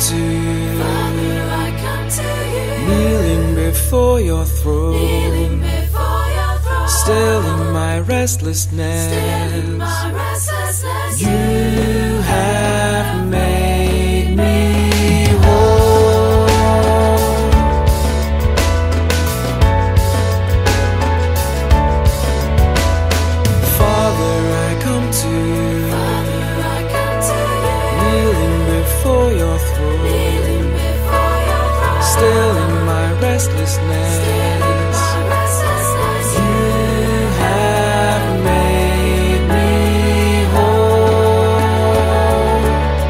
to you, Father, I come to you, kneeling before your throne, kneeling before your throne, stilling my restlessness. stilling my restlessness. You have made me whole. Father, I come to you, Father, I come to you, kneeling before your throne, kneeling before your throne, stilling my restlessness. stilling my restlessness. You have made me whole.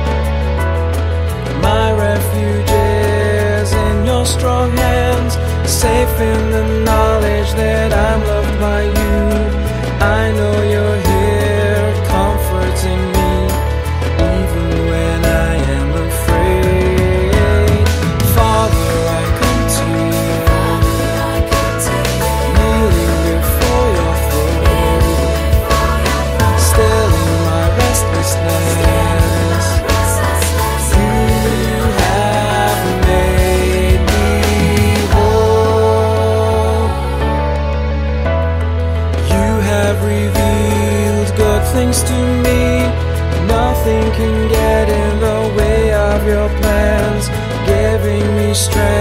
My refuge is in your strong hands, safe in the knowledge that I'm loved by you. I know you're here comforting me, even when I am afraid. Father, I come to you, Father, I come to you, kneeling before your throne, before your throne, stilling my restlessness. restlessness. You have made me whole. You have revealed good things to me. Nothing can get in the way of your plans, giving me strength